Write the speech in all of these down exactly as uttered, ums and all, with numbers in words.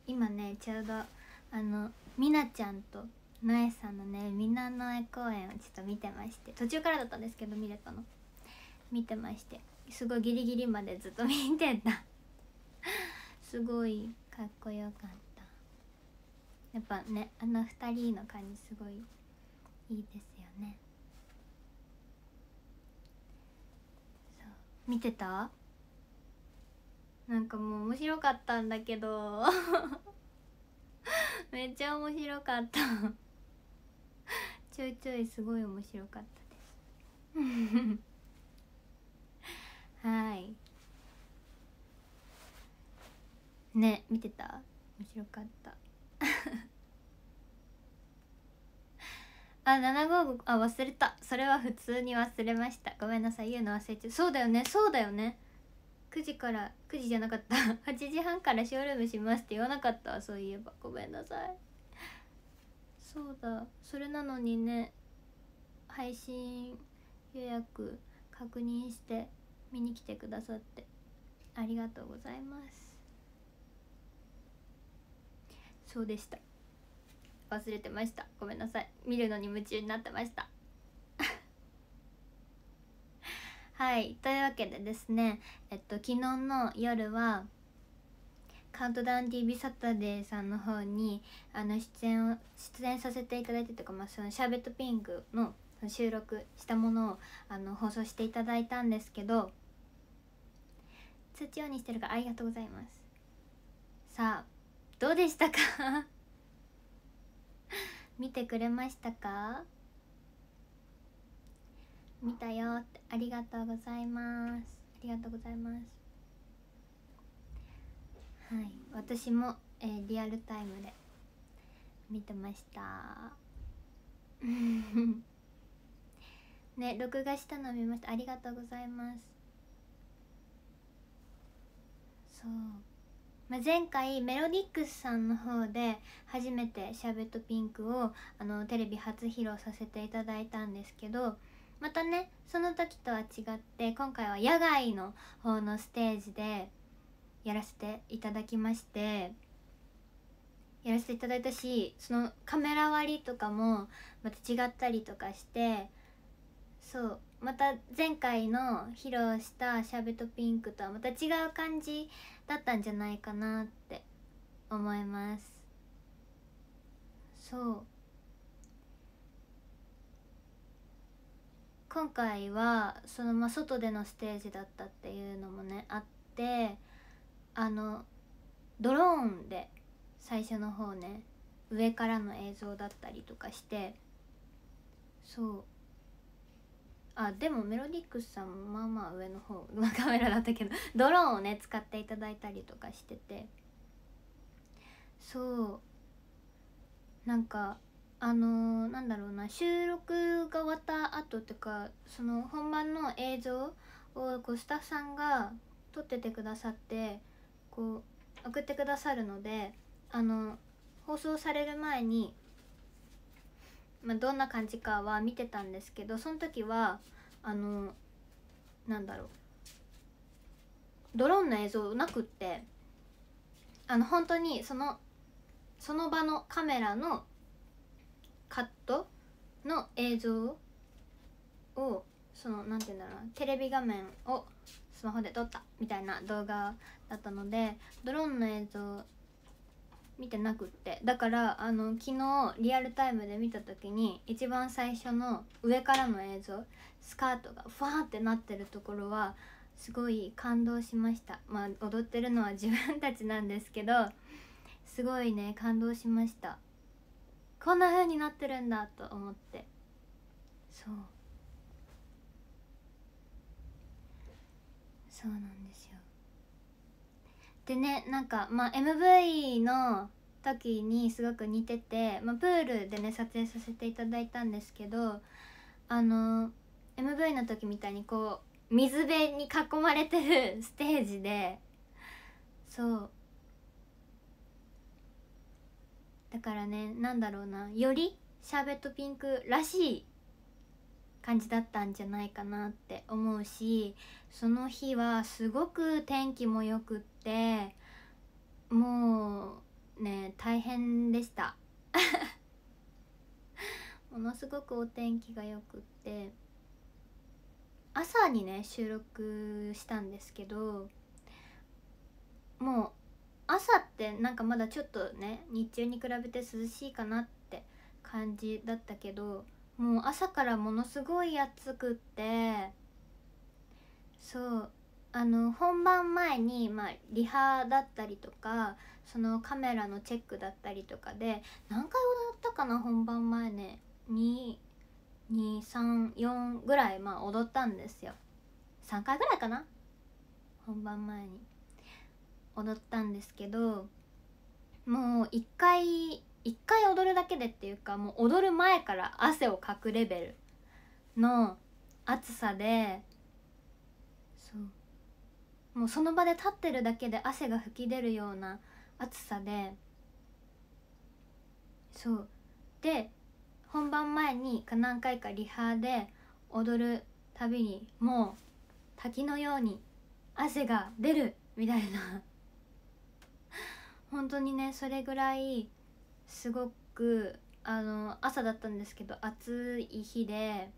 今ねちょうどあのみなちゃんとのえさんのねみなのえ公演をちょっと見てまして、途中からだったんですけど見れたの見てまして、すごいギリギリまでずっと見てたすごいかっこよかった。やっぱねあの二人の感じすごいいいですよね。そう見てた？なんかもう面白かったんだけどめっちゃ面白かったちょいちょいすごい面白かったですはいね、見てた？面白かったあ、ななごーご、あ、忘れた。それは普通に忘れました。ごめんなさい、言うの忘れちゃう。そうだよね、そうだよね。くじから、くじじゃなかったはちじはんからショールームしますって言わなかった。そういえばごめんなさい。そうだ、それなのにね、配信予約確認して見に来てくださってありがとうございます。そうでした、忘れてました。ごめんなさい、見るのに夢中になってましたはい、というわけでですね、えっと昨日の夜はカウントダウン ティーブイ サタデーさんの方にあの出演を出演させていただいてとか、まあ、そのシャーベットピンクの収録したものをあの放送していただいたんですけど、通知オンにしてるからありがとうございます。さあどうでしたか見てくれましたか？見たよって、ありがとうございます。ありがとうございます。はい、私も、えー、リアルタイムで見てましたね、録画したの見ました。ありがとうございます。そう、まあ、前回メロディックスさんの方で初めてシャーベットピンクをあのテレビ初披露させていただいたんですけど、またねその時とは違って今回は野外の方のステージでやらせていただきまして、やらせていただいたし、そのカメラ割りとかもまた違ったりとかして、そうまた前回の披露したシャーベットピンクとはまた違う感じだったんじゃないかなって思います。そう今回はそのまあ外でのステージだったっていうのもねあって、あのドローンで最初の方ね上からの映像だったりとかして、そうあでもメロディックスさんもまあまあ上の方のカメラだったけどドローンをね使っていただいたりとかしてて、そうなんかあのー、なんだろうな、収録が終わった後っていうかその本番の映像をこうスタッフさんが撮っててくださってこう送ってくださるので、あの放送される前に、まあ、どんな感じかは見てたんですけど、その時はあのなんだろうドローンの映像なくって、あの本当にそのその場のカメラのカットの映像をそのなんていうんだろうな、テレビ画面をスマホで撮ったみたいな動画だったので、ドローンの映像見てなくって、だからあの昨日リアルタイムで見た時に一番最初の上からの映像、スカートがファーってなってるところはすごい感動しました。まあ踊ってるのは自分たちなんですけど、すごいね感動しました。こんな風になってるんだと思って、そうそうなんですよ。でね、なんかまあ エムブイ の時にすごく似てて、まあ、プールでね撮影させていただいたんですけど、あの エムブイ の時みたいにこう水辺に囲まれてるステージで、そうだからね、なんだろうな、よりシャーベットピンクらしい感じだったんじゃないかなって思うし、その日はすごく天気もよくって、もね大変でしたものすごくお天気がよくって、朝にね収録したんですけど、もう朝ってなんかまだちょっとね日中に比べて涼しいかなって感じだったけど、もう朝からものすごい暑くって、そうあの本番前にまあリハだったりとか、そのカメラのチェックだったりとかで何回踊ったかな、本番前ねに、に、さん、よんぐらいまあ踊ったんですよ。さんかいぐらいかな、本番前に踊ったんですけど、もういっかいいっかい踊るだけでっていうか、もう踊る前から汗をかくレベルの暑さで、そうもうその場で立ってるだけで汗が噴き出るような暑さで、そうで本番前に何回かリハで踊るたびにもう滝のように汗が出るみたいな本当にねそれぐらいすごくあの朝だったんですけど暑い日で、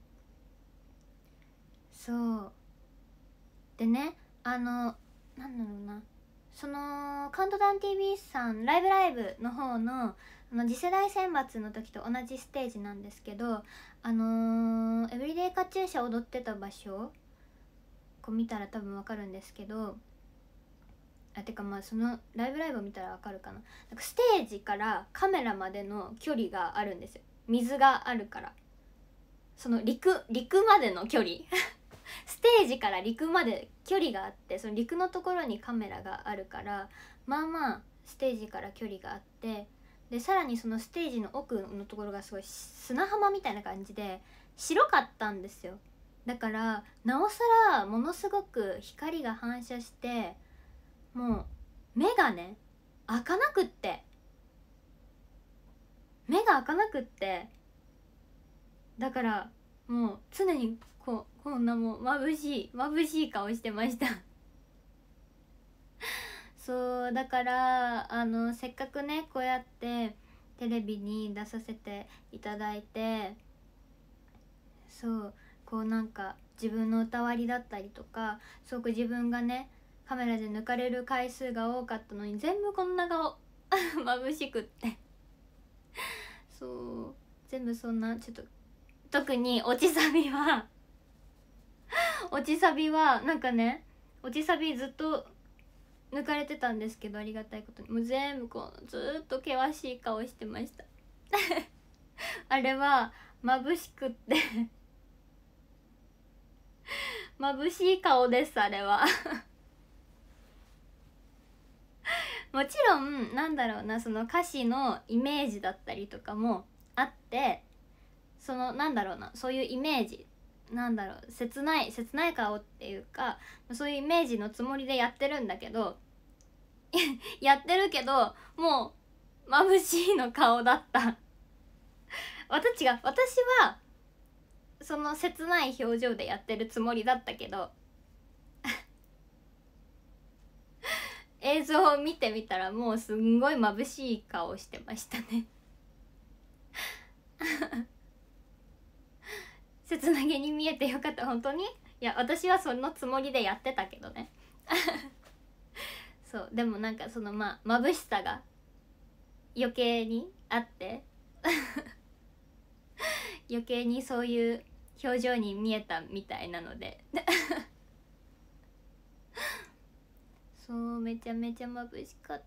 そうでね、あのなんだろうな、そのカウントダウン ティービー さんライブライブの方のあの次世代選抜の時と同じステージなんですけど、あのー、エブリデイカチューシャ踊ってた場所こう見たら多分わかるんですけど、あてかまあそのライブライブを見たらわかるかな、なんかステージからカメラまでの距離があるんですよ。水があるから、その陸陸までの距離ステージから陸まで距離があって、その陸のところにカメラがあるから、まあまあステージから距離があって、でさらにそのステージの奥のところがすごい砂浜みたいな感じで白かったんですよ。だからなおさらものすごく光が反射して、もう目がね開かなくって目が開かなくってだからもう常にこうこんなもう眩しい眩しい顔してましたそうだからあのせっかくねこうやってテレビに出させていただいて、そうこうなんか自分の歌割りだったりとか、すごく自分がねカメラで抜かれる回数が多かったのに全部こんな顔眩しくってそう全部そんなちょっと、特に落ちサビは落ちサビはなんかね、落ちサビずっと抜かれてたんですけど、ありがたいことにもう全部こうずっと険しい顔してましたあれは眩しくって眩しい顔です、あれはもちろんなんだろうな、その歌詞のイメージだったりとかもあって、そのなんだろうな、そういうイメージなんだろう、切ない切ない顔っていうか、そういうイメージのつもりでやってるんだけどやってるけどもう眩しいの顔だった私が私はその切ない表情でやってるつもりだったけど映像を見てみたらもうすんごい眩しい顔してましたね切なげに見えてよかった、本当に。いや私はそのつもりでやってたけどねそうでもなんかそのまあ眩しさが余計にあって余計にそういう表情に見えたみたいなのでそうめちゃめちゃ眩しかった。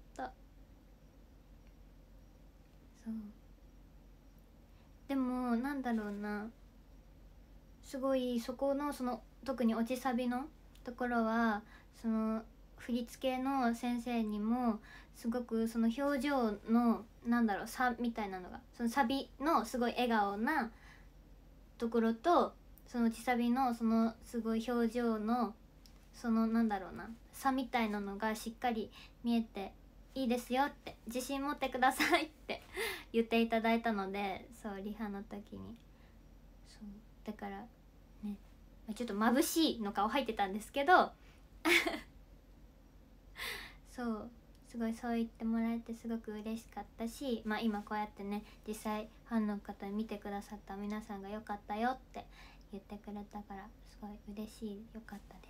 そうでもなんだろうな、すごいそこのその特に落ちサビのところはその振り付けの先生にもすごくその表情のなんだろう差みたいなのが、そのサビのすごい笑顔なところとその落ちサビのそのすごい表情のそのなんだろうな差みたいなのがしっかり見えていいですよって、自信持ってくださいって言っていただいたので、そうリハの時にそうだからねちょっと眩しいの顔入ってたんですけどそうすごいそう言ってもらえてすごく嬉しかったし、まあ今こうやってね実際ファンの方見てくださった皆さんが良かったよって言ってくれたからすごい嬉しい、良かった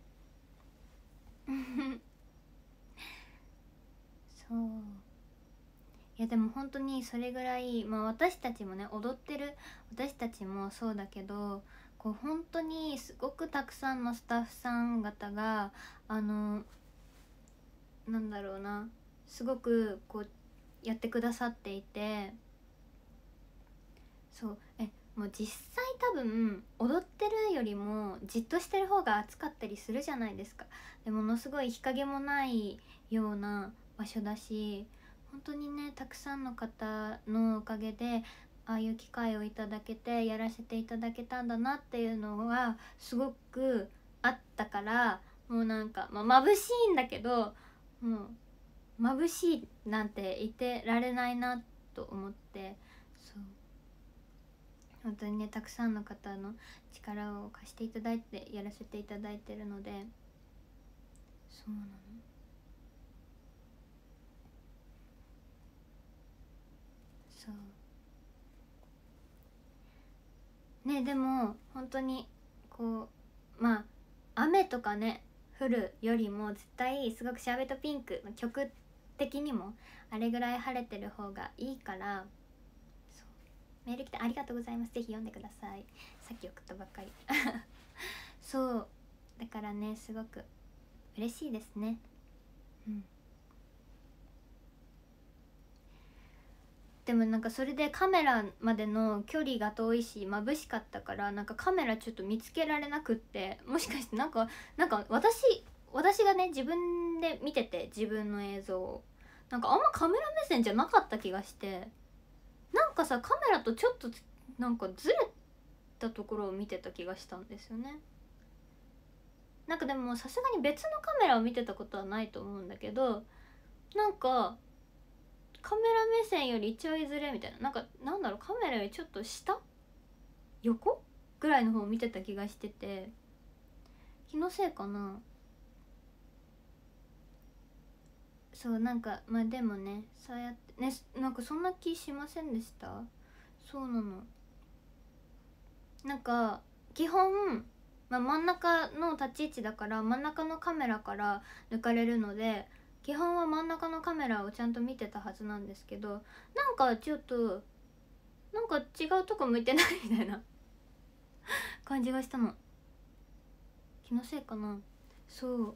ですそういやでも本当にそれぐらい、まあ、私たちもね踊ってる私たちもそうだけどこう本当にすごくたくさんのスタッフさん方があのなんだろうなすごくこうやってくださっていて、そうえもう実際多分踊ってるよりもじっとしてる方が暑かったりするじゃないですか。でものすごい日陰もないような場所だし、本当にねたくさんの方のおかげでああいう機会をいただけてやらせていただけたんだなっていうのはすごくあったから、もうなんか、まあ、眩しいんだけどもう眩しいなんていてられないなと思って、そう本当にねたくさんの方の力を貸していただいてやらせていただいてるので、そうなのそうね。でも本当にこうまあ雨とかね降るよりも絶対すごくシャーベットピンクの曲的にもあれぐらい晴れてる方がいいから、そうメール来てありがとうございます、ぜひ読んでください。さっき送ったばっかりそうだからねすごく嬉しいですね。うんでもなんかそれでカメラまでの距離が遠いし眩しかったから、なんかカメラちょっと見つけられなくって、もしかしてなんかなんか私私がね自分で見てて自分の映像をなんかあんまカメラ目線じゃなかった気がして、なんかさカメラとちょっとなんかずれたところを見てた気がしたんですよね。なんかでもさすがに別のカメラを見てたことはないと思うんだけど、なんかカメラ目線よりちょいずれみたいな、なんかなんだろうカメラよりちょっと下横ぐらいの方を見てた気がしてて、気のせいかな。そうなんかまあでもねそうやってね、なんかそんな気しませんでした？そうなの。なんか基本、まあ、真ん中の立ち位置だから真ん中のカメラから抜かれるので基本は真ん中のカメラをちゃんと見てたはずなんですけど、なんかちょっとなんか違うとこ向いてないみたいな感じがしたの。気のせいかな。そう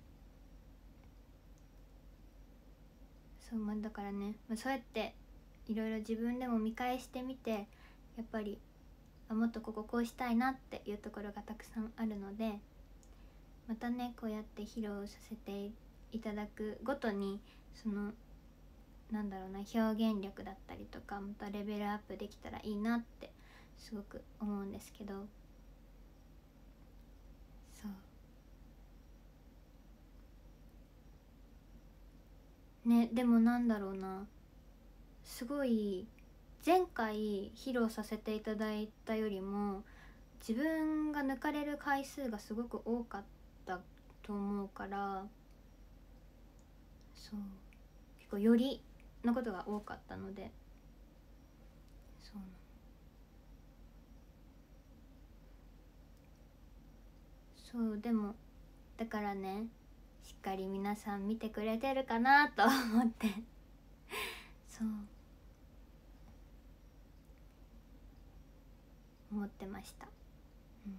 そうまあだからね、まあ、そうやっていろいろ自分でも見返してみてやっぱりあもっとこここうしたいなっていうところがたくさんあるので、またねこうやって披露させていただくごとにそのなんだろうな表現力だったりとかまたレベルアップできたらいいなってすごく思うんですけど、そうね。でもなんだろうなすごい前回披露させていただいたよりも自分が抜かれる回数がすごく多かったと思うから、そう結構よりのことが多かったので、そうそうでもだからねしっかり皆さん見てくれてるかなと思ってそう思ってました。うん、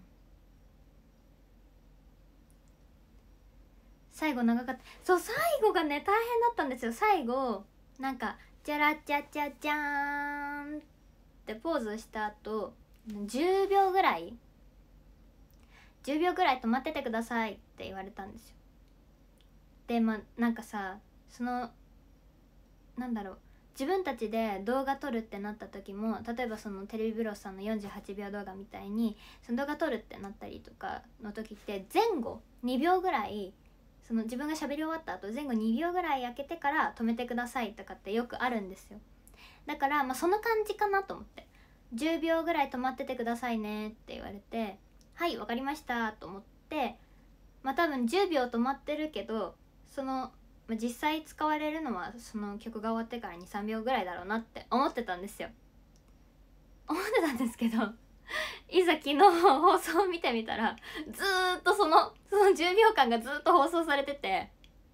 最後長かった。そう最後がね大変だったんですよ。最後なんかチャラチャチャチャーンってポーズした後じゅうびょうぐらいじゅうびょうぐらい止まっててくださいって言われたんですよ。でまあなんかさそのなんだろう自分たちで動画撮るってなった時も例えばそのテレビブロスさんのよんじゅうはちびょう動画みたいにその動画撮るってなったりとかの時って前後にびょうぐらいその自分が喋り終わった後前後にびょうぐらい空けてから止めてくださいとかってよくあるんですよ。だからまあその感じかなと思ってじゅうびょうぐらい止まっててくださいねって言われてはいわかりましたと思ってまあ多分じゅうびょう止まってるけどそのまあ、実際使われるのはその曲が終わってからにさんびょうぐらいだろうなって思ってたんですよ。思ってたんですけどいざ昨日放送を見てみたらずーっとそのそのじゅうびょうかんがずーっと放送されてて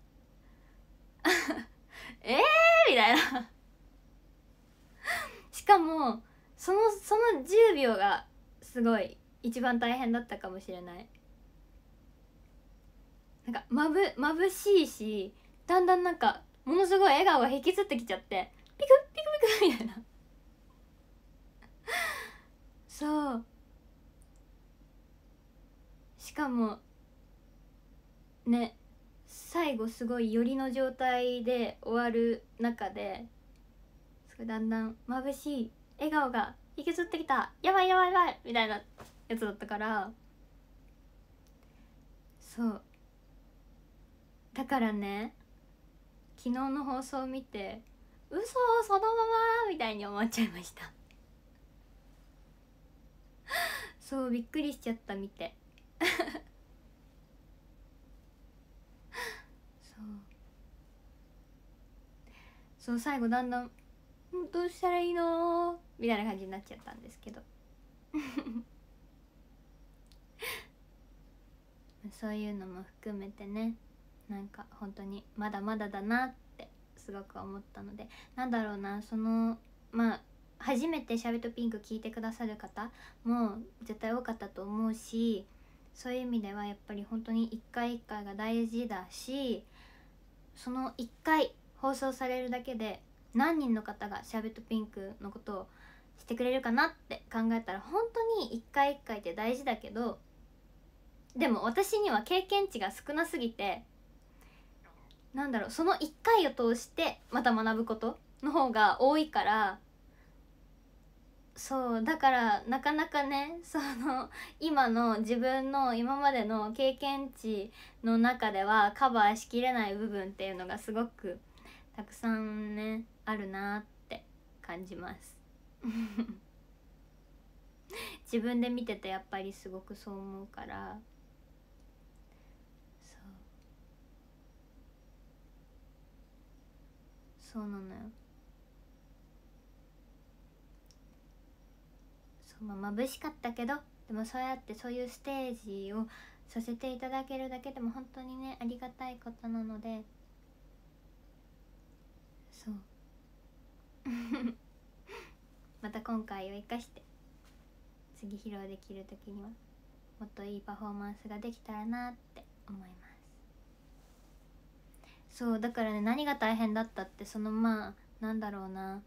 えーみたいなしかもそのそのじゅうびょうがすごい一番大変だったかもしれない。なんかまぶ眩しいし、だんだんなんかものすごい笑顔が引きつってきちゃって、ピクピクピクみたいなそうしかもね、最後すごい寄りの状態で終わる中で、すごいだんだん眩しい笑顔が引きつってきた、やばいやばいやばいみたいなやつだったから、そうだからね、昨日の放送を見て嘘そのままみたいに思っちゃいましたそうびっくりしちゃった見てそうそう最後だんだんどうしたらいいのみたいな感じになっちゃったんですけどそういうのも含めてね、なんか本当にまだまだだなってすごく思ったので、なんだろうな、そのまあ初めてシャベトピンク聞いてくださる方も絶対多かったと思うし、そういう意味ではやっぱり本当に一回一回が大事だし、その一回放送されるだけで何人の方がシャベトピンクのことをしてくれるかなって考えたら、本当に一回一回って大事だけど、でも私には経験値が少なすぎて、なんだろう、そのいっかいを通してまた学ぶことの方が多いから、そうだからなかなかね、その今の自分の今までの経験値の中ではカバーしきれない部分っていうのがすごくたくさんねあるなって感じます自分で見ててやっぱりすごくそう思うから、そうそうなのよ。そう、まあ、眩しかったけど、でもそうやってそういうステージをさせていただけるだけでも本当にねありがたいことなので、そうまた今回を生かして次披露できる時にはもっといいパフォーマンスができたらなって思います。そうだからね、何が大変だったって、そのまあなんだろうな、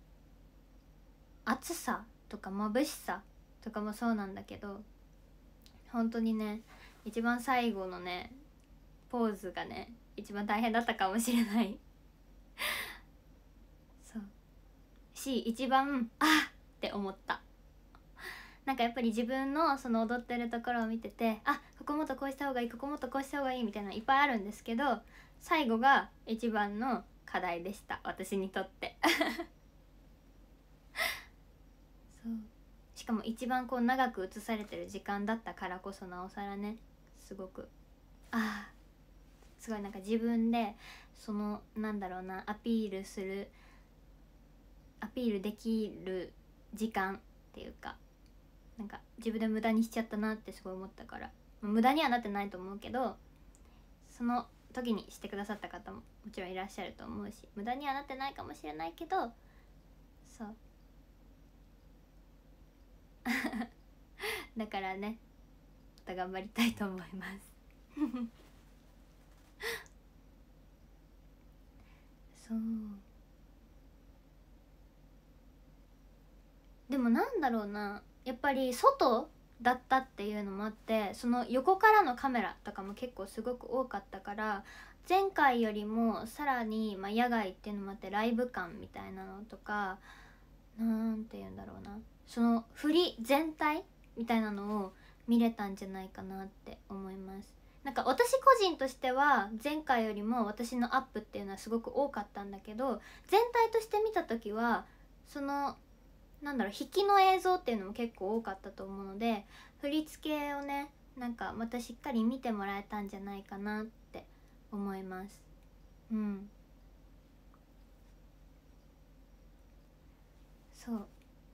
暑さとか眩しさとかもそうなんだけど、本当にね一番最後のねポーズがね一番大変だったかもしれないそうし、一番あっって思った。なんかやっぱり自分のその踊ってるところを見てて、あ、ここもっとこうした方がいい、ここもっとこうした方がいいみたいなのいっぱいあるんですけど、最後が一番の課題でした、私にとってそうしかも一番こう長く映されてる時間だったからこそ、なおさらねすごくああすごいなんか自分でそのなんだろうな、アピールするアピールできる時間っていうか、なんか自分で無駄にしちゃったなってすごい思ったから、無駄にはなってないと思うけど、その時にしてくださった方ももちろんいらっしゃると思うし、無駄にはなってないかもしれないけど、そうだからねまた頑張りたいと思いますそうでもなんだろうな、やっぱり外だったっていうのもあって、その横からのカメラとかも結構すごく多かったから、前回よりもさらに、まあ、野外っていうのもあってライブ感みたいなのとか、なんて言うんだろうな、その振り全体みたいなのを見れたんじゃないかなって思います。なんか私個人としては前回よりも私のアップっていうのはすごく多かったんだけど、全体として見た時はそのなんだろう、引きの映像っていうのも結構多かったと思うので、振り付けをねなんかまたしっかり見てもらえたんじゃないかなって思います。 うん、そう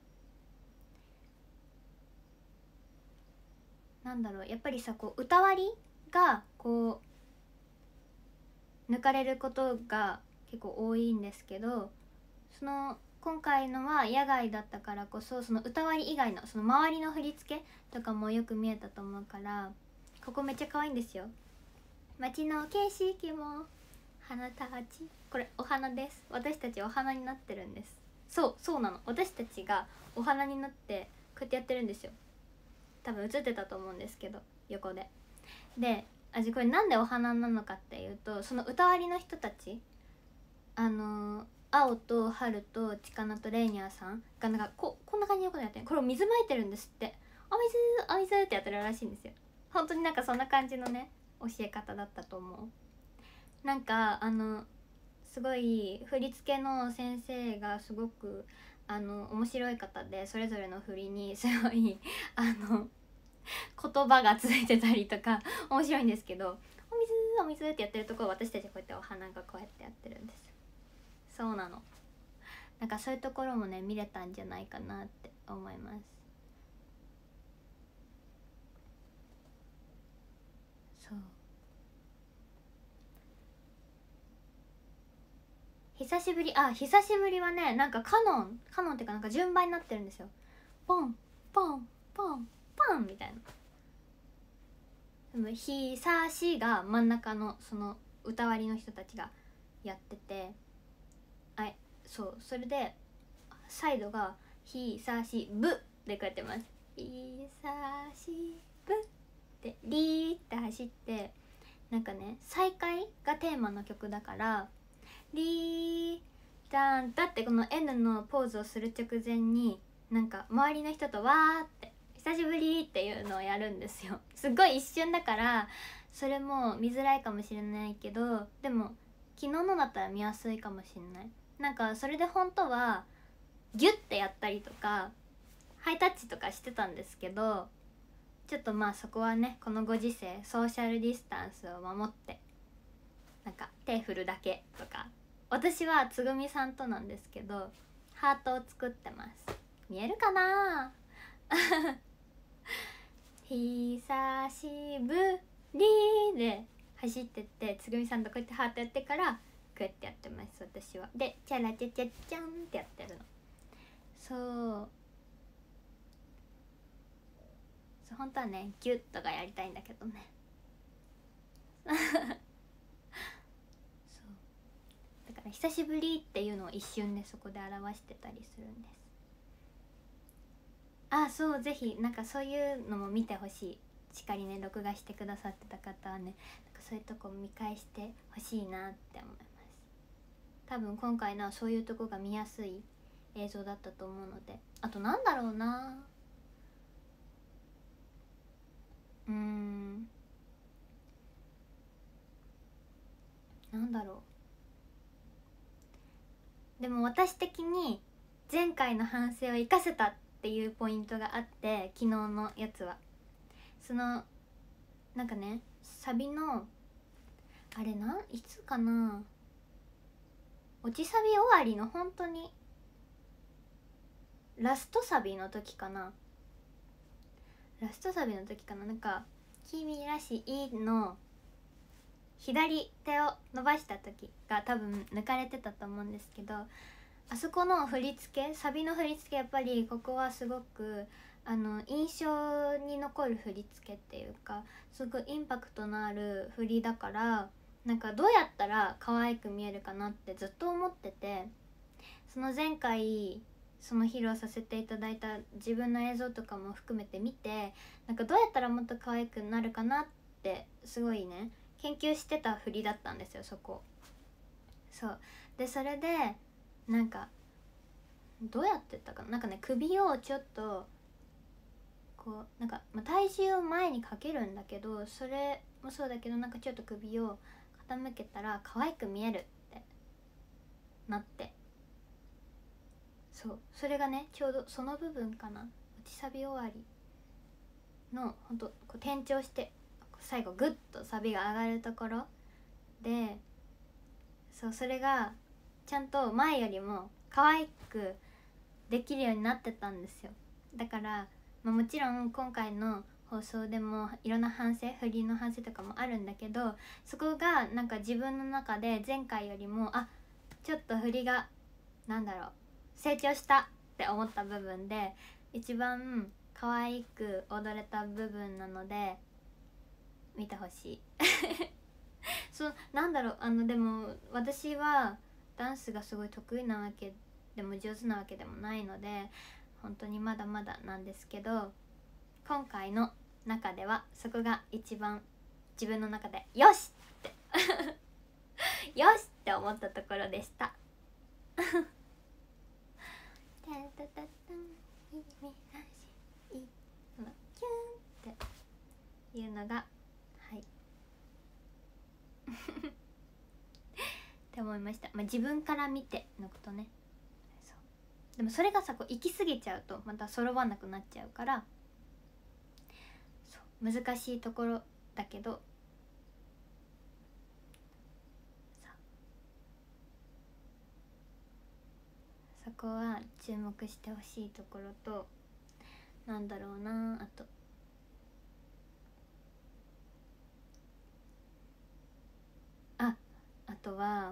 なんだろう、やっぱりさ、こう歌割りがこう抜かれることが結構多いんですけど、その今回のは野外だったからこそ、その歌割り以外のその周りの振り付けとかもよく見えたと思うから、ここめっちゃ可愛いんですよ。街の景色も花たち、これお花です。私たちお花になってるんです。そうそうなの、私たちがお花になってこうやってやってるんですよ。多分映ってたと思うんですけど、横で。で、あじこれなんでお花なのかっていうと、その歌割りの人たち、あのー、青と春とチカナとレーニャーさんがなんかここんな感じのことやってる、これを水まいてるんですって。お水お水ってやってるらしいんですよ。本当になんかそんな感じのね教え方だったと思う。なんかあのすごい振り付けの先生がすごくあの面白い方で、それぞれの振りにすごいあの言葉がついてたりとか面白いんですけど、お水お水ってやってるところを私たちこうやってお花がこうやってやってるんです。そうなの。なんかそういうところもね見れたんじゃないかなって思います。そう久しぶり、あ久しぶりはね、なんかカノンカノンっていうかなんか順番になってるんですよ。ポンポンポンポンみたいな。でもひさしが真ん中のその歌割りの人たちがやってて、あそうそれでサイドがひさしぶでこうやってます。ひさしぶってリーって走って、なんかね再会がテーマの曲だから、リーダンダってこの N のポーズをする直前になんか周りの人とわーって久しぶりっていうのをやるんですよ。すっごい一瞬だからそれも見づらいかもしれないけど、でも昨日のだったら見やすいかもしれない。なんかそれで本当はギュッてやったりとかハイタッチとかしてたんですけど、ちょっとまあそこはねこのご時世ソーシャルディスタンスを守ってなんか手振るだけとか、私はつぐみさんとなんですけどハートを作ってます。見えるかな久しぶりで走ってってつぐみさんとこうやってハートやってからこうやってやってます私は。でチャラチャチャチャンってやってるの。そうそう本当はねギュッとがやりたいんだけどねそうだから久しぶりっていうのを一瞬でそこで表してたりするんです。あそうぜひなんかそういうのも見てほしい。しっかりね録画してくださってた方はね、なんかそういうとこ見返してほしいなって思います。多分今回のはそういうとこが見やすい映像だったと思うので、あとなんだろうな、うーんなんだろう、でも私的に前回の反省を生かせたっていうポイントがあって、昨日のやつはそのなんかねサビのあれなんいつかな、落ちサビ終わりの本当にラストサビの時かなラストサビの時かななんか「君らしい」の左手を伸ばした時が多分抜かれてたと思うんですけど、あそこの振り付け、サビの振り付け、やっぱりここはすごくあの印象に残る振り付けっていうか、すごいインパクトのある振りだから、なんかどうやったら可愛く見えるかなってずっと思ってて、その前回その披露させていただいた自分の映像とかも含めて見て、なんかどうやったらもっと可愛くなるかなってすごいね研究してた振りだったんですよそこ。そうでそれでなんかどうやってったかな、なんかね首をちょっとこうなんか、まあ、体重を前にかけるんだけど、それもそうだけどなんかちょっと首を傾けたら可愛く見えるってなって、そうそれがねちょうどその部分かな、落ちサビ終わりのほんとこう転調して最後グッとサビが上がるところで、 そう、それがちゃんと前よりも可愛くできるようになってたんですよ。だから、まあ、もちろん今回の放送でもいろんな反省、振りの反省とかもあるんだけど、そこがなんか自分の中で前回よりもあちょっと振りがなんだろう成長したって思った部分で一番可愛く踊れた部分なので見てほしいそうなんだろう、あのでも私はダンスがすごい得意なわけでも上手なわけでもないので本当にまだまだなんですけど、今回の中ではそこが一番自分の中でよしってよしって思ったところでしたタンタタタンキュンっていうのがはいって思いました。まあ、自分から見てのことね。そうでもそれがさこう行き過ぎちゃうとまた揃わなくなっちゃうからそう難しいところだけどそこは注目してほしいところと、なんだろうなあとああとは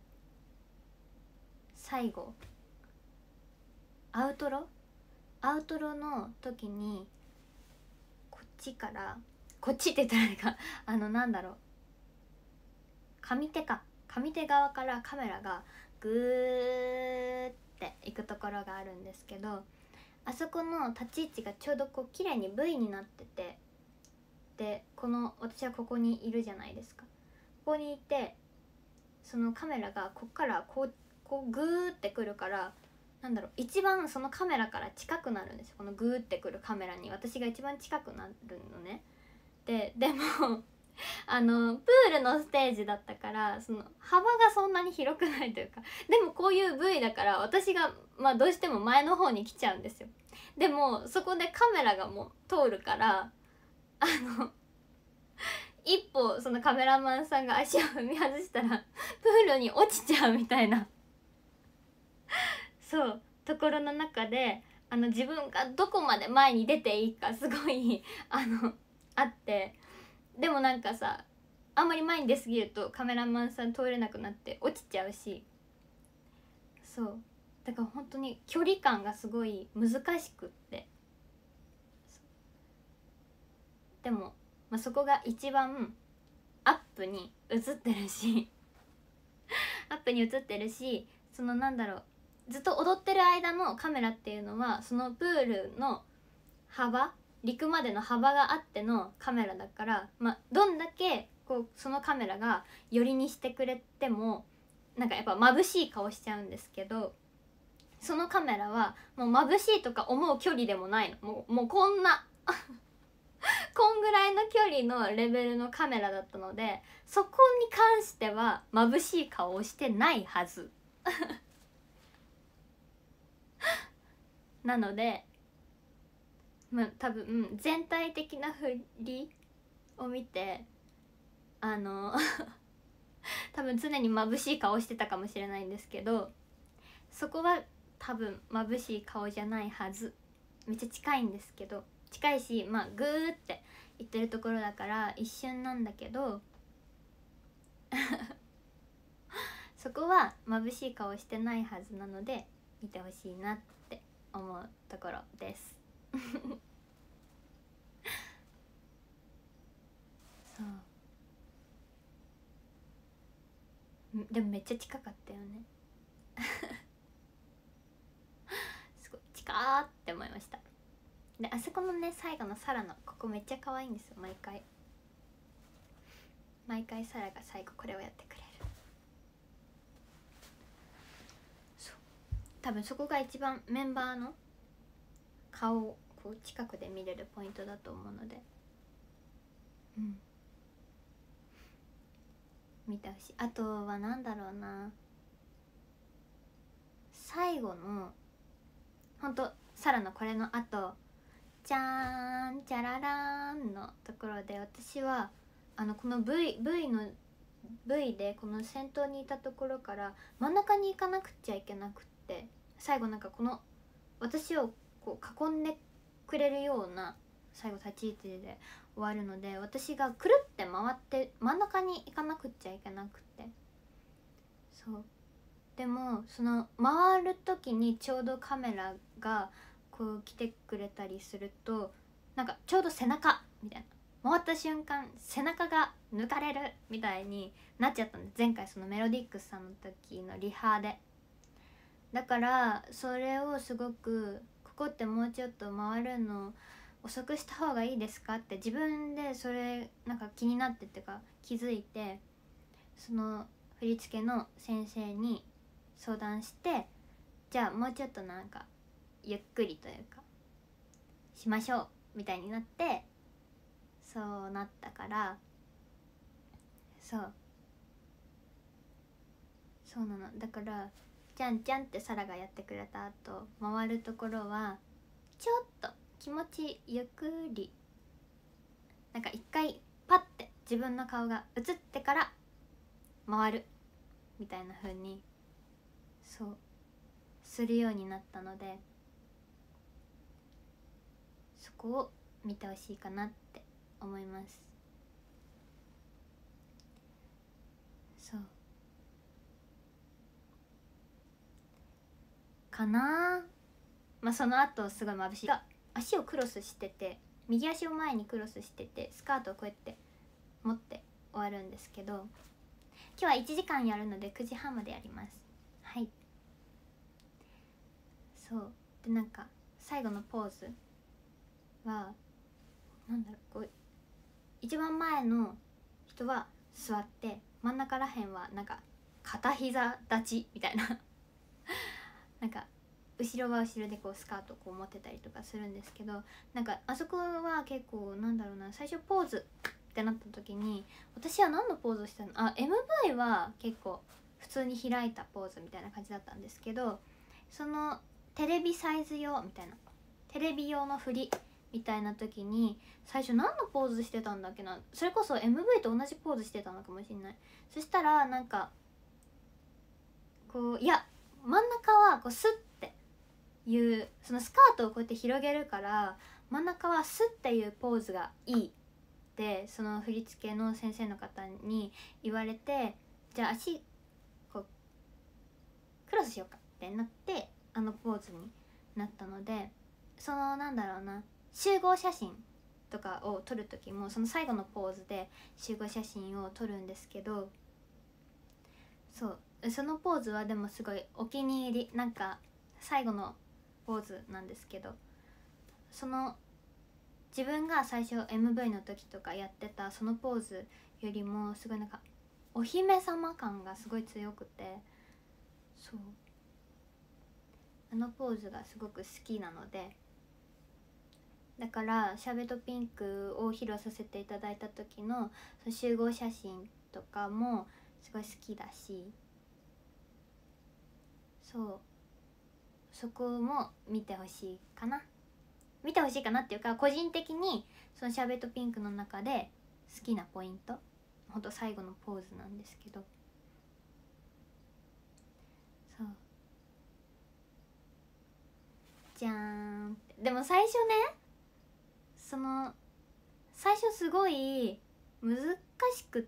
最後アウトロアウトロの時にこっちからこっちって言ったらあれかあのなんだろう上手か上手側からカメラがグーっていくところがあるんですけど、あそこの立ち位置がちょうどこう綺麗に V になってて、でこの私はここにいるじゃないですか。ここにいてそのカメラがこっからこうこうグーってくるから、なんだろう一番そのカメラから近くなるんですよ。このグーってくるカメラに私が一番近くなるのね。ででもあのプールのステージだったからその幅がそんなに広くないというか、でもこういう V だから私がまあどうしても前の方に来ちゃうんですよ。でもそこでカメラがもう通るからあの一歩そのカメラマンさんが足を踏み外したらプールに落ちちゃうみたいなそうところの中であの自分がどこまで前に出ていいかすごいあのあって、でもなんかさあんまり前に出過ぎるとカメラマンさん通れなくなって落ちちゃうし、そうだから本当に距離感がすごい難しくって、でも、まあ、そこが一番アップに映ってるしアップに映ってるし、そのなんだろうずっと踊ってる間のカメラっていうのはそのプールの幅陸までの幅があってのカメラだから、まあ、どんだけこうそのカメラが寄りにしてくれてもなんかやっぱ眩しい顔しちゃうんですけど、そのカメラはもう眩しいとか思う距離でもないの。もう、もうこんなこんぐらいの距離のレベルのカメラだったので、そこに関しては眩しい顔をしてないはずなので、まあ、多分全体的な振りを見てあの多分常に眩しい顔してたかもしれないんですけど、そこは多分眩しい顔じゃないはず。めっちゃ近いんですけど、近いしまあグーって言ってるところだから一瞬なんだけどそこは眩しい顔してないはずなので見てほしいなって思うところですそうでもめっちゃ近かったよねすごい近ーって思いました。であそこのね最後のサラのここめっちゃ可愛いんですよ。毎回毎回サラが最後これをやってくれる。そう多分そこが一番メンバーの顔をこう近くで見れるポイントだと思うので、うん見てほしい。あとはなんだろうな、最後のほんとサラのこれのあとじゃーんチャララーンのところで私はあのこの V, V の V でこの先頭にいたところから真ん中に行かなくちゃいけなくって、最後なんかこの私をこう囲んでくれるような最後立ち位置で終わるので、私がくるって回って真ん中に行かなくちゃいけなくって、そうでもその回る時にちょうどカメラがこう来てくれたりすると、なんかちょうど背中みたいな、回った瞬間背中が抜かれるみたいになっちゃったんです、前回そのメロディックスさんの時のリハで。だからそれをすごく、ここってもうちょっと回るの遅くした方がいいですかって自分でそれなんか気になってっていうか気づいて、その振り付けの先生に相談して、じゃあもうちょっとなんかゆっくりというかしましょうみたいになって、そうなったから、そうそうなの。だからじゃんじゃんってサラがやってくれた後回るところはちょっと気持ちゆっくり、なんか一回パッて自分の顔が映ってから回るみたいな風にそうするようになったので、そこを見てほしいかなって思います。そうかな。まあその後すごい眩しいが、足をクロスしてて、右足を前にクロスしてて、スカートをこうやって持って終わるんですけど、今日はいちじかんやるのでくじはんまでやります。はい。そうで、なんか最後のポーズはなんだろう、こう一番前の人は座って、真ん中らへんはなんか片膝立ちみたいななんか後ろは後ろでこうスカートをこう持ってたりとかするんですけど、なんかあそこは結構なんだろうな、最初ポーズってなった時に私は何のポーズをしたの、あ エムブイ は結構普通に開いたポーズみたいな感じだったんですけど、そのテレビサイズ用みたいな、テレビ用の振りみたいな時に最初何のポーズしてたんだっけな、それこそ エムブイ と同じポーズしてたのかもしれない。そしたらなんかこう、いや真ん中はこうスッていう、そのスカートをこうやって広げるから真ん中はスッていうポーズがいいってその振り付けの先生の方に言われて、じゃあ足こうクロスしようかってなってあのポーズになったので、そのなんだろうな、集合写真とかを撮る時もその最後のポーズで集合写真を撮るんですけど、そうそのポーズはでもすごいお気に入り、なんか最後のポーズなんですけど、その自分が最初 エムブイ の時とかやってたそのポーズよりもすごいなんかお姫様感がすごい強くて、そうあのポーズがすごく好きなので、だからシャーベットピンクを披露させていただいた時のその集合写真とかもすごい好きだし、そうそこも見てほしいかな、見てほしいかなっていうか、個人的にそのシャーベットピンクの中で好きなポイント、ほんと最後のポーズなんですけど、そうじゃーんって。でも最初ね、その最初すごい難しくって、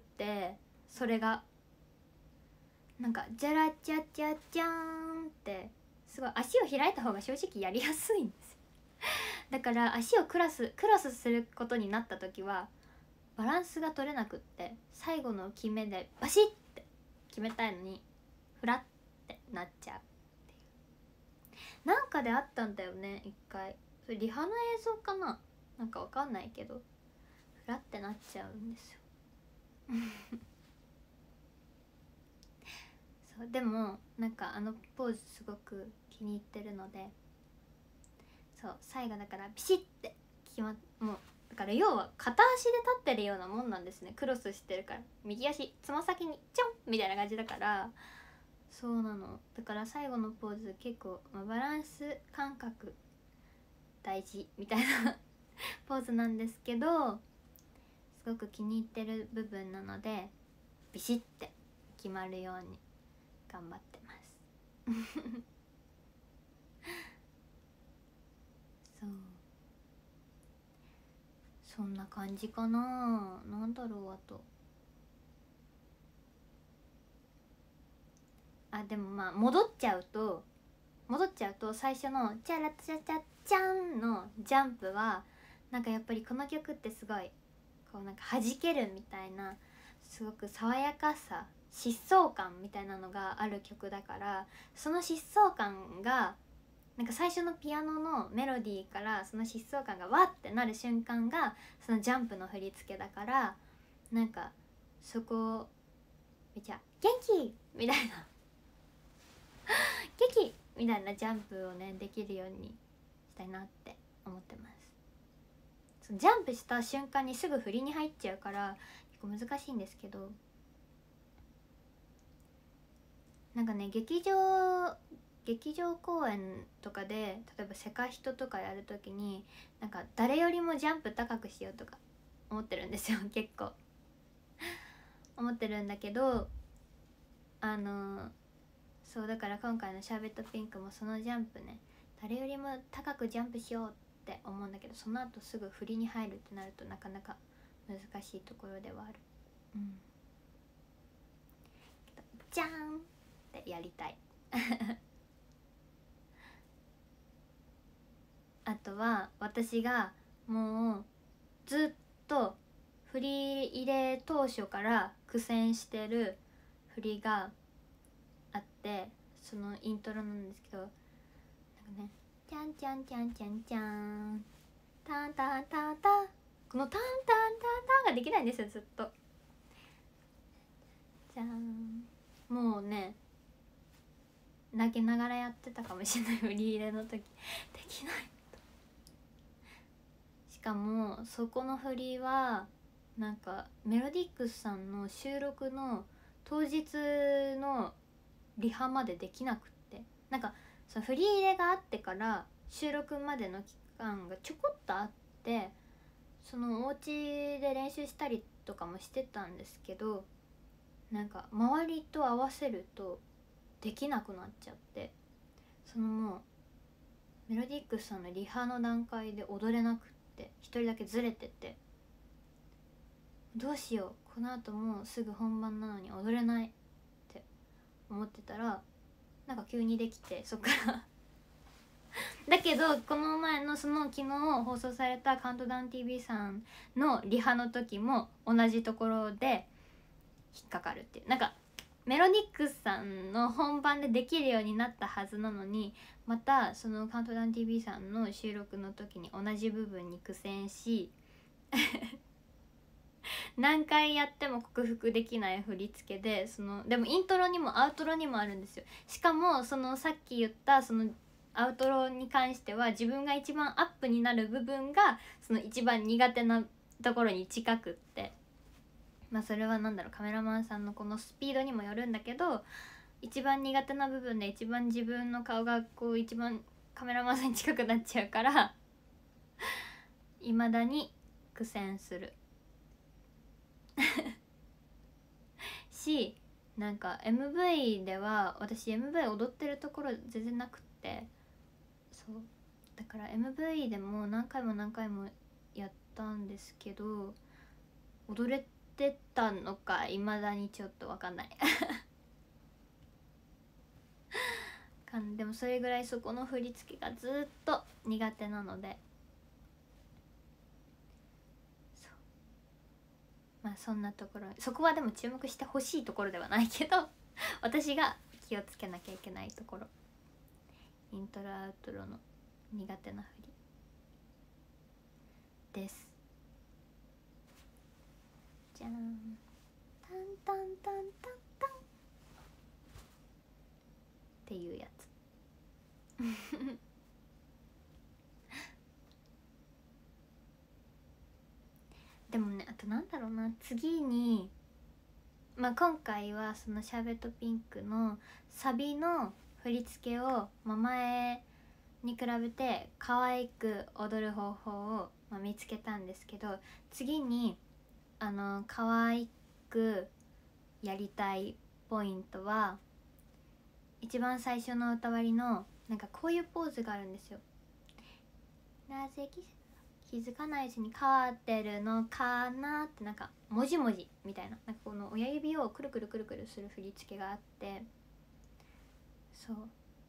それがなんかジャラチャチャチャーンってすごい足を開いた方が正直やりやすいんですよだから足をクロスクロスすることになった時はバランスが取れなくって、最後の決めでバシッって決めたいのにフラッってなっちゃうっていう、なんかであったんだよね一回、それリハの映像かな、なんかわかんないけどフラッてなっちゃうんですよそうでもなんかあのポーズすごく気に入ってるので、そう最後だからピシッて決まっ、もうだから要は片足で立ってるようなもんなんですね、クロスしてるから、右足つま先にチョンみたいな感じだから、そうなの。だから最後のポーズ結構、まあ、バランス感覚大事みたいなポーズなんですけど、すごく気に入ってる部分なのでビシッて決まるように頑張ってますそう、そんな感じかな。なんだろう、あとあ、でもまあ戻っちゃうと戻っちゃうと最初の「チャラチャチャチャン」のジャンプはなんかやっぱりこの曲ってすごいこうなんか弾けるみたいな、すごく爽やかさ、疾走感みたいなのがある曲だから、その疾走感がなんか最初のピアノのメロディーからその疾走感がわってなる瞬間がそのジャンプの振り付けだから、なんかそこをめちゃ元気みたいな元気みたいなジャンプをねできるようにしたいなって思ってます。そのジャンプした瞬間にすぐ振りに入っちゃうから結構難しいんですけど、なんかね劇場劇場公演とかで例えばセカヒトとかやるときになんか誰よりもジャンプ高くしようとか思ってるんですよ結構思ってるんだけど、あのそうだから今回のシャーベットピンクもそのジャンプね、誰よりも高くジャンプしようって思うんだけど、その後すぐ振りに入るってなるとなかなか難しいところではある。うんじゃーんってやりたいあとは私がもうずっと振り入れ当初から苦戦してる振りがあって、そのイントロなんですけど、なんかね「ちゃんちゃんちゃんちゃんちゃんタンタンタンタン」この「タンタンタンタン」ができないんですよずっと。じゃん、もうね泣きながらやってたかもしれない振り入れの時できない。しかもそこの振りはなんかメロディックスさんの収録の当日のリハまでできなくって、なんかその振り入れがあってから収録までの期間がちょこっとあって、そのお家で練習したりとかもしてたんですけど、なんか周りと合わせるとできなくなっちゃって、そのもうメロディックスさんのリハの段階で踊れなくって一人だけずれてて、どうしようこの後もうすぐ本番なのに踊れないって思ってたら、なんか急にできて、そっからだけどこの前のその昨日放送されたカウントダウン ティーブイ さんのリハの時も同じところで引っかかるっていう、なんかメロディックスさんの本番でできるようになったはずなのに、またそのカウントダウン ティーブイ さんの収録の時に同じ部分に苦戦し何回やっても克服できない振り付けで、そのでもイントロにもアウトロにもあるんですよ。しかもそのさっき言ったそのアウトロに関しては自分が一番アップになる部分がその一番苦手なところに近くって、まあそれはなんだろう、カメラマンさんのこのスピードにもよるんだけど、一番苦手な部分で一番自分の顔がこう一番カメラマンさんに近くなっちゃうからいまだに苦戦するし、なんか エムブイ では私 エムブイ 踊ってるところ全然なくって、そうだから エムブイ でも何回も何回もやったんですけど、踊れてたのかいまだにちょっと分かんないでもそれぐらいそこの振り付けがずっと苦手なので、そうまあそんなところ、そこはでも注目してほしいところではないけど私が気をつけなきゃいけないところ、イントロアウトロの苦手な振りです。じゃん、タンタンタンタンタンっていうやつでもね、あとなんだろうな、次にまあ今回はそのシャーベットピンクのサビの振り付けを、まあ、前に比べて可愛く踊る方法を、まあ、見つけたんですけど、次にあの可愛くやりたいポイントは、一番最初の歌割りのなんかこういうポーズがあるんですよ。なぜ気づかないうちに変わってるのかなって、なんかもじもじみたいな、なんかこの親指をくるくるくるくるする振り付けがあって、そう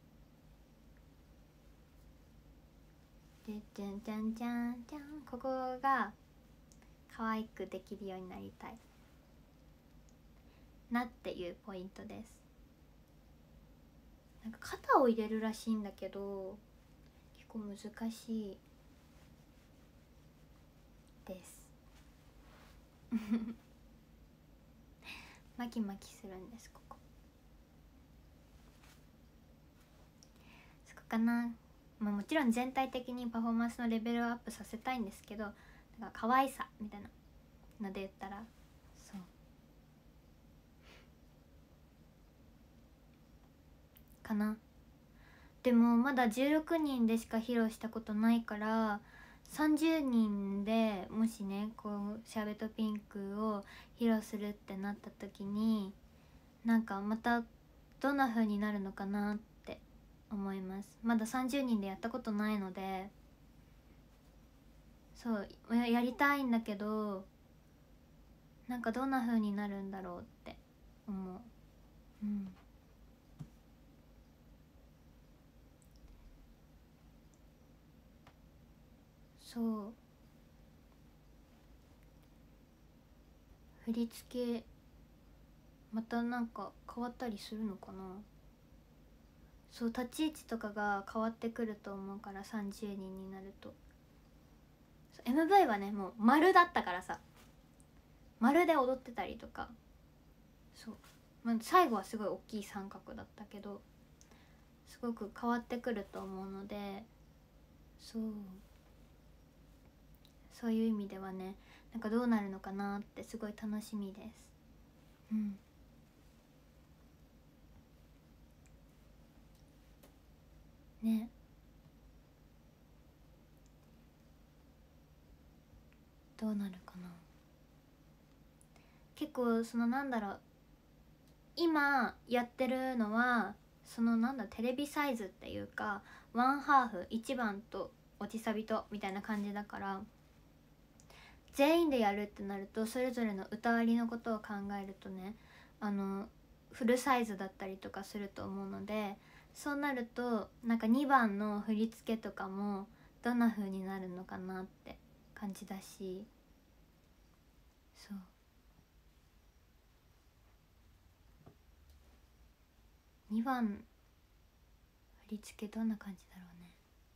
で、じゃんじゃんじゃんじゃん、ここが可愛くできるようになりたいなっていうポイントです。なんか肩を入れるらしいんだけど結構難しいですマキマキするんです。ここそこかな。まあ、もちろん全体的にパフォーマンスのレベルをアップさせたいんですけど、だから可愛さみたいなので言ったら、そうかな。でもまだじゅうろくにんでしか披露したことないから、さんじゅうにんでもしねこうシャーベットピンクを披露するってなった時に、なんかまたどんな風になるのかなって思います。まださんじゅうにんでやったことないので、そうやりたいんだけど、なんかどんな風になるんだろうって思う。うん、そう振り付けまたなんか変わったりするのかな。そう立ち位置とかが変わってくると思うから、さんじゅうにんになると。 エムブイ はねもう丸だったからさ、丸で踊ってたりとか、そう、まあ、最後はすごい大きい三角だったけど、すごく変わってくると思うので、そうそういう意味ではね、なんかどうなるのかなってすごい楽しみです。うんね、どうなるかな。結構そのなんだろう、今やってるのはそのなんだテレビサイズっていうか、ワンハーフいちばんと落ちサビとみたいな感じだから、全員でやるってなるとそれぞれの歌割りのことを考えるとね、あのフルサイズだったりとかすると思うので、そうなるとなんかにばんの振り付けとかもどんな風になるのかなって感じだし、そうにばん振り付けどんな感じだろうね。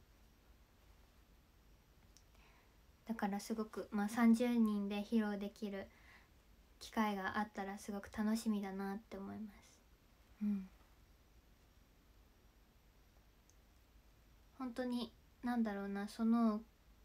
だからすごく、まあ、さんじゅうにんで披露できる機会があったらすごく楽しみだなって思います。うん本当になんだろうな、その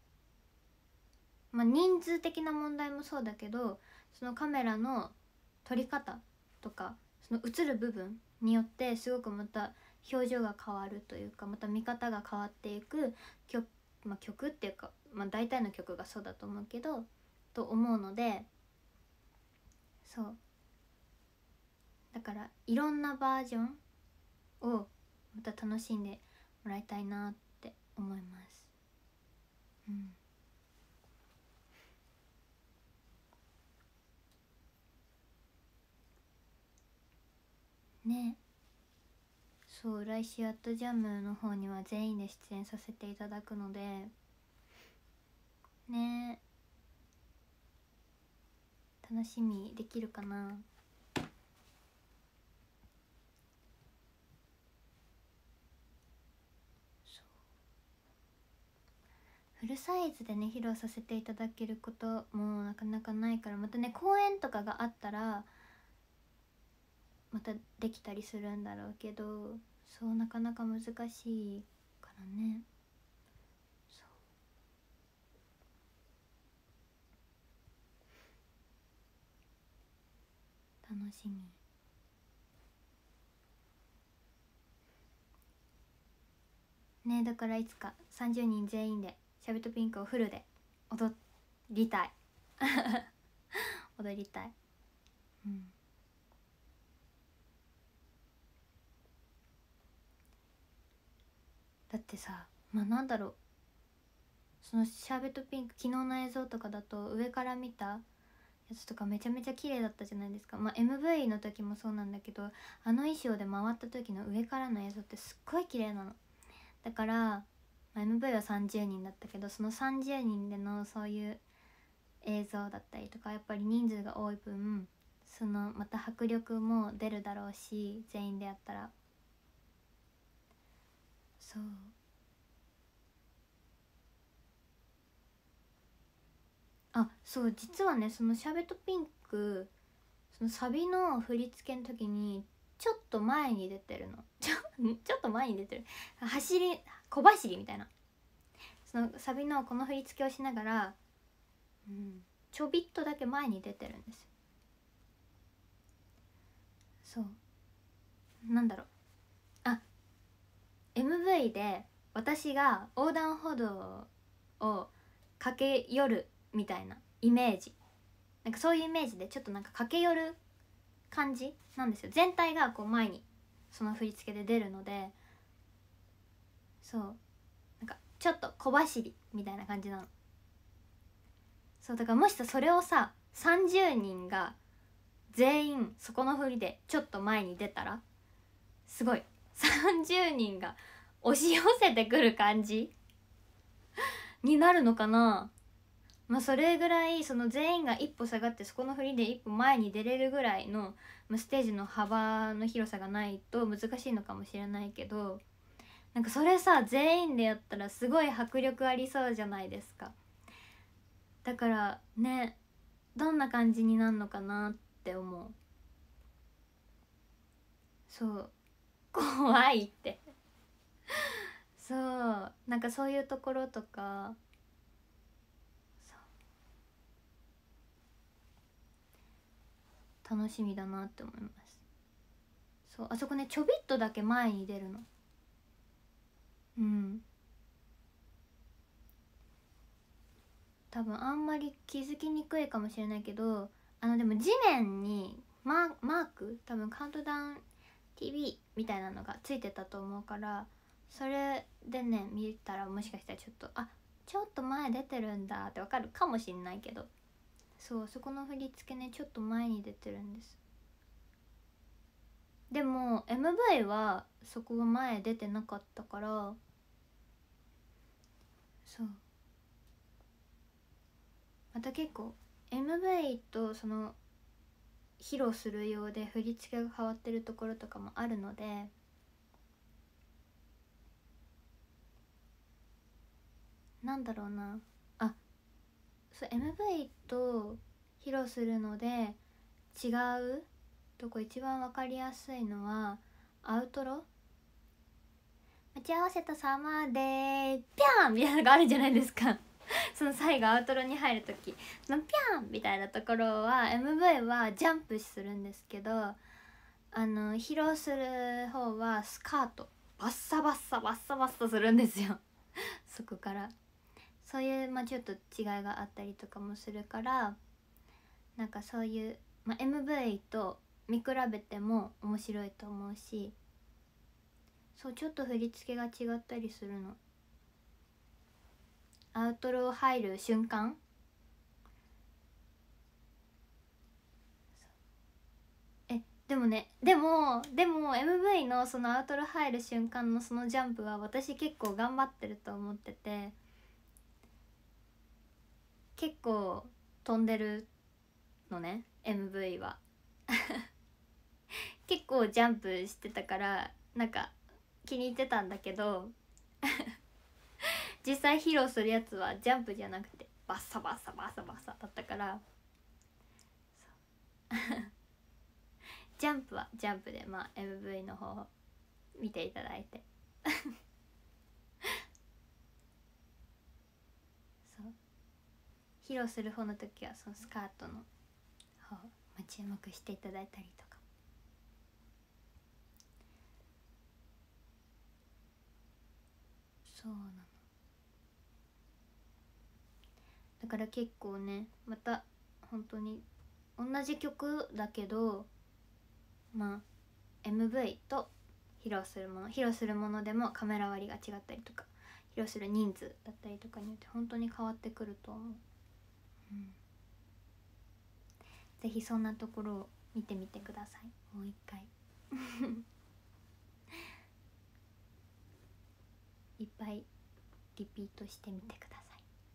まあ人数的な問題もそうだけど、そのカメラの撮り方とかその映る部分によってすごくまた表情が変わるというか、また見方が変わっていく曲、まあ、曲っていうか、まあ、大体の曲がそうだと思うけどと思うので、そうだからいろんなバージョンをまた楽しんでもらいたいなって思います。うんね、そう来週アットジャムの方には全員で出演させていただくのでね、楽しみできるかな。フルサイズでね披露させていただけることもなかなかないから、またね公演とかがあったらまたできたりするんだろうけど、そうなかなか難しいからね。そう楽しみね。だからいつかさんじゅうにん全員でシャビットピンクをフルで踊りたい踊りたい。うんってさ、まあなんだろう、そのシャーベットピンク昨日の映像とかだと上から見たやつとかめちゃめちゃ綺麗だったじゃないですか。まあ エムブイ の時もそうなんだけど、あの衣装で回った時の上からの映像ってすっごい綺麗なの。だから、まあ、エムブイ はさんじゅうにんだったけど、そのさんじゅうにんでのそういう映像だったりとか、やっぱり人数が多い分そのまた迫力も出るだろうし、全員でやったら。そうあ、そう実はね、そのシャーベットピンク、そのサビの振り付けの時にちょっと前に出てるのちょちょっと前に出てる走り小走りみたいな、そのサビのこの振り付けをしながら、うん、ちょびっとだけ前に出てるんですよ。そうなんだろう、あ エムブイ で私が横断歩道を駆け寄るみたいなイメージ、なんかそういうイメージでちょっとなんか駆け寄る感じなんですよ。全体がこう前にその振り付けで出るので、そうなんかちょっと小走りみたいな感じなの。そうだからもしさ、それをささんじゅうにんが全員そこの振りでちょっと前に出たら、すごいさんじゅうにんが押し寄せてくる感じになるのかな。まあそれぐらいその全員が一歩下がってそこの振りで一歩前に出れるぐらいの、まあ、ステージの幅の広さがないと難しいのかもしれないけど、なんかそれさ全員でやったらすごい迫力ありそうじゃないですか。だからね、どんな感じになるのかなって思う。そう怖いってそうなんかそういうところとか、楽しみだなって思います。そうあそこねちょびっとだけ前に出るの。うん多分あんまり気づきにくいかもしれないけど、あのでも地面にママーク、多分カウントダウン ティーブイ みたいなのがついてたと思うから、それでね見たらもしかしたらちょっとあちょっと前出てるんだってわかるかもしんないけど、そうそこの振り付けねちょっと前に出てるんです。でも エムブイ はそこが前出てなかったから、そうまた結構 エムブイ とその披露するようで振り付けが変わってるところとかもあるので、なんだろうなあそう エムブイ と披露するので違うとこ一番分かりやすいのはアウトロ、待ち合わせた様でピャンみたいなのがあるじゃないですかその最後アウトロに入る時そのピャンみたいなところは エムブイ はジャンプするんですけど、あの披露する方はスカートバッサバッサバッサバッサするんですよそこからそういう、まあ、ちょっと違いがあったりとかもするから、なんかそういう、まあ、エムブイ と見比べても面白いと思うし、そうちょっと振り付けが違ったりするの。アウトロ入る瞬間、えでもねでもでも エムブイ のそのアウトロ入る瞬間のそのジャンプは私結構頑張ってると思ってて、結構飛んでるのね エムブイ は結構ジャンプしてたからなんか気に入ってたんだけど実際披露するやつはジャンプじゃなくてバッサバッサバッサバッサだったからジャンプはジャンプで、まあ エムブイ の方を見ていただいてそう披露する方の時はそのスカートの方、まあ、注目していただいたりとか。そうなのだから結構ねまた本当に同じ曲だけど、まあ エムブイ と披露するもの披露するものでもカメラ割りが違ったりとか、披露する人数だったりとかによって本当に変わってくると思う。うん、ぜひそんなところを見てみてください、もう一回いっぱいリピートしてみてください。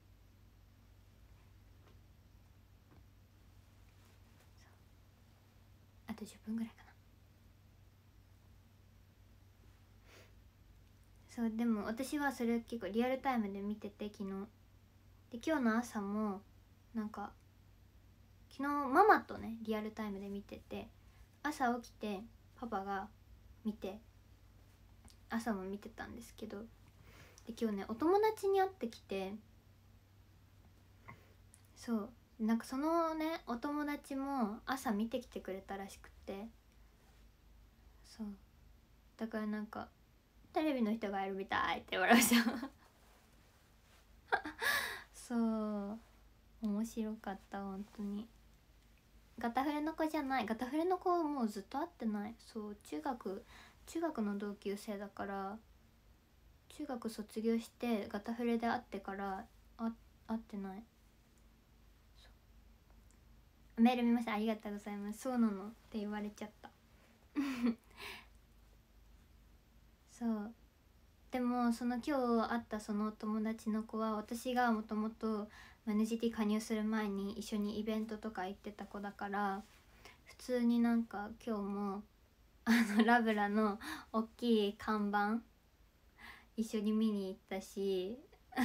あとじゅっぷんぐらいかな。そうでも私はそれ結構リアルタイムで見てて、昨日で今日の朝もなんか昨日ママとねリアルタイムで見てて、朝起きてパパが見て朝も見てたんですけど、で今日ねお友達に会ってきて、そうなんかそのねお友達も朝見てきてくれたらしくて、そうだからなんかテレビの人がいるみたいって言われましたそう面白かった本当に。ガタフレの子じゃない、ガタフレの子はもうずっと会ってない。そう中学中学の同級生だから、中学卒業してガタフレで会ってからあ会ってない。メール見ました、ありがとうございます。そうなのって言われちゃったそうでもその今日会ったその友達の子は、私がもともと エヌジーティー 加入する前に一緒にイベントとか行ってた子だから、普通になんか今日もあのラブラの大きい看板一緒に見に行ったし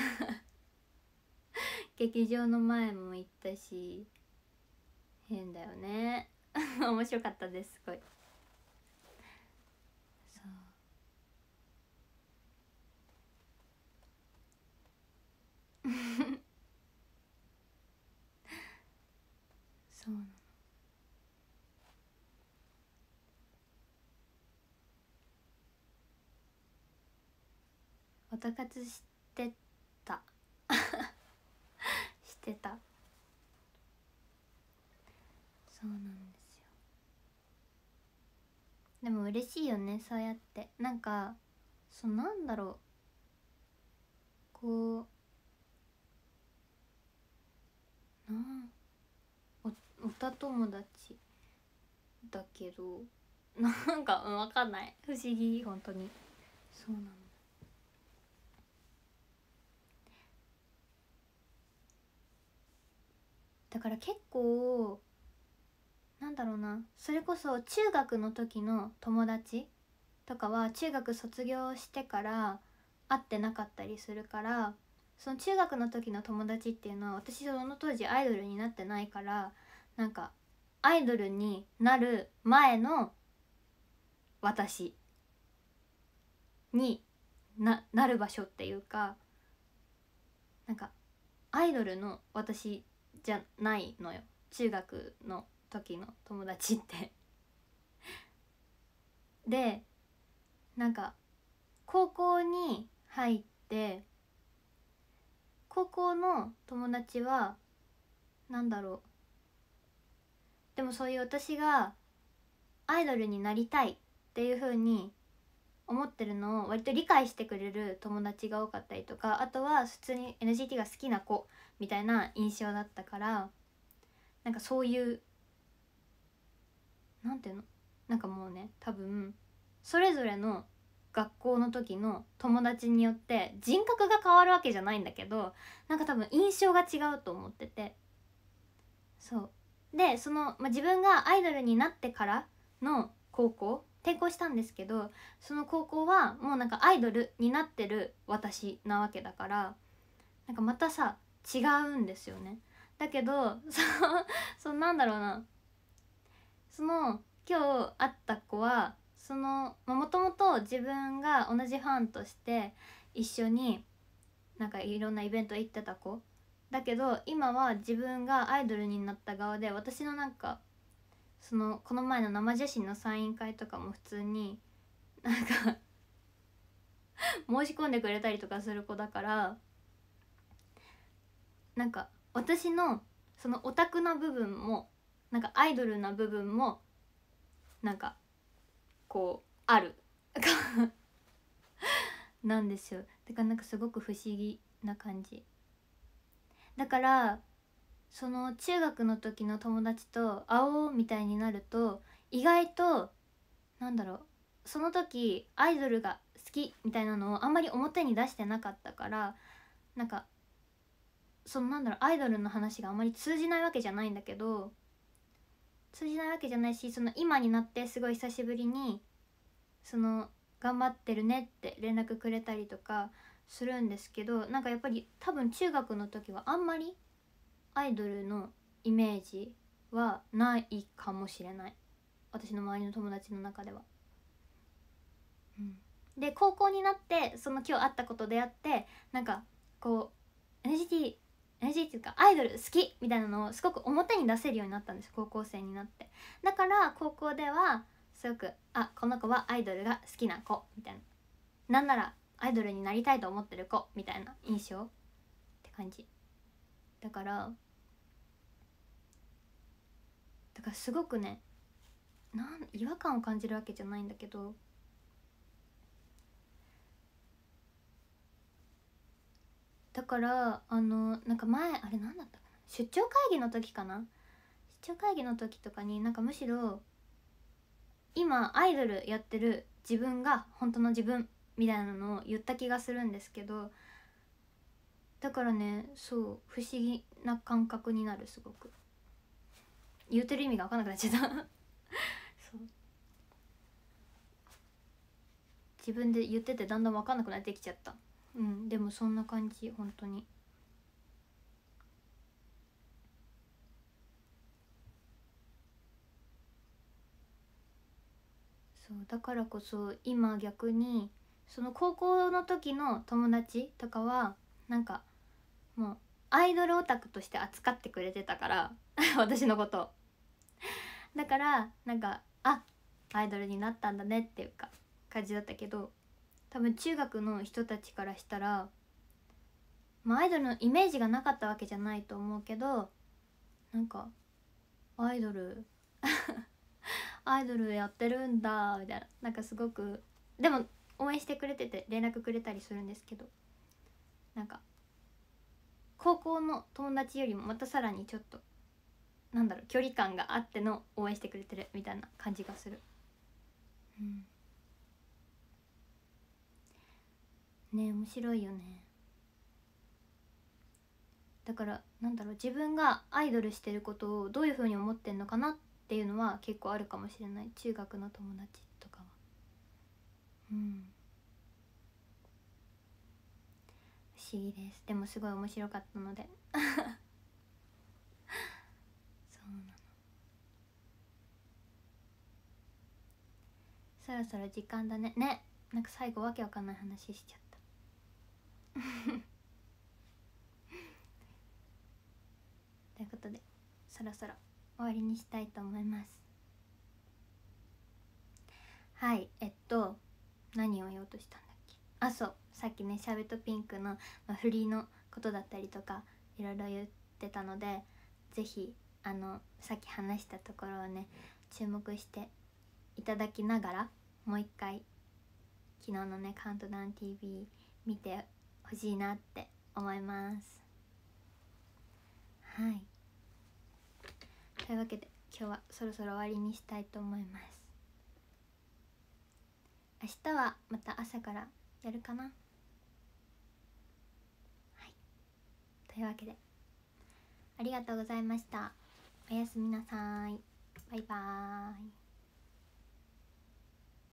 劇場の前も行ったし、変だよね面白かったです、すごい。そうそうなの。音活してたしてた。そうなんですよ。でも嬉しいよね、そうやってなんかそうなんだろう、こうなあ、お歌友達だけどなんかうん分かんない、不思議本当に。そうなの。だから結構なんだろうな、それこそ中学の時の友達とかは中学卒業してから会ってなかったりするから、その中学の時の友達っていうのは私その当時アイドルになってないから、なんかアイドルになる前の私に な, なる場所っていうか、なんかアイドルの私じゃないのよ、中学の時の友達ってでなんか高校に入って高校の友達はなんだろう、でもそういう私がアイドルになりたいっていう風に思ってるのを割と理解してくれる友達が多かったりとか、あとは普通に エヌジーティー が好きな子みたいな印象だったから、なんかそういうなんていうの、なんかもうね多分それぞれの学校の時の友達によって人格が変わるわけじゃないんだけど、なんか多分印象が違うと思ってて、そうでその、まあ、自分がアイドルになってからの高校転校したんですけど、その高校はもうなんかアイドルになってる私なわけだから、なんかまたさ違うんですよね。だけどそそなんだろうな、その今日会った子はそのもともと自分が同じファンとして一緒になんかいろんなイベント行ってた子だけど、今は自分がアイドルになった側で、私のなんかそのこの前の生写真のサイン会とかも普通になんか申し込んでくれたりとかする子だから、なんか私のそのオタクな部分もなんかアイドルな部分もなんかこうあるなんですよ。だからなんかすごく不思議な感じだから、その中学の時の友達と会おうみたいになると、意外となんだろう、その時アイドルが好きみたいなのをあんまり表に出してなかったから、なんかそのなんだろう、アイドルの話があんまり通じないわけじゃないんだけど、通じないわけじゃないし、その今になってすごい久しぶりにその頑張ってるねって連絡くれたりとかするんですけど、なんかやっぱり多分中学の時はあんまりアイドルのイメージはないかもしれない、私の周りの友達の中では。うん、で高校になってその今日会ったことであって、なんかこう エヌジーティー エヌジーティー っていうかアイドル好きみたいなのをすごく表に出せるようになったんです、高校生になって。だから高校ではすごく、あ、この子はアイドルが好きな子みたいな、なんならアイドルになりたいと思ってる子みたいな印象って感じだから、だからすごくね、なん違和感を感じるわけじゃないんだけど、だからあのなんか前あれなんだったかな、出張会議の時かな、出張会議の時とかになんかむしろ今アイドルやってる自分が本当の自分みたいなのを言った気がするんですけど、だからね、そう不思議な感覚になる、すごく言うてる意味が分かんなくなっちゃったそう自分で言っててだんだん分かんなくなってきちゃった。うん、でもそんな感じ、本当に。そうだからこそ今逆にその高校の時の友達とかはなんかもうアイドルオタクとして扱ってくれてたから私のことだから、なんかあアイドルになったんだねっていうか感じだったけど、多分中学の人たちからしたら、まあ、アイドルのイメージがなかったわけじゃないと思うけど、なんかアイドルアイドルやってるんだみたいな、なんかすごくでも応援してくれてて連絡くれたりするんですけど、なんか高校の友達よりもまたさらにちょっとなんだろう、距離感があっての応援してくれてるみたいな感じがする。うんね、面白いよね。だからなんだろう、自分がアイドルしてることをどういう風に思ってんのかなっていうのは結構あるかもしれない、中学の友達とかは。うん不思議です。でもすごい面白かったのでそうなの。そろそろ時間だね。ね、なんか最後わけわかんない話しちゃったということでそろそろ終わりにしたいと思います。はい、えっと何を言おうとしたんだっけ。あ、そう、さっきねシャーベットピンクの、まあ、フリーのことだったりとかいろいろ言ってたので、ぜひあのさっき話したところをね注目していただきながら、もう一回昨日のねカウントダウン ティーブイ 見てほしいなって思います。はい、というわけで今日はそろそろ終わりにしたいと思います。明日はまた朝からやるかな。はい、というわけでありがとうございました。おやすみなさい。バイバーイ。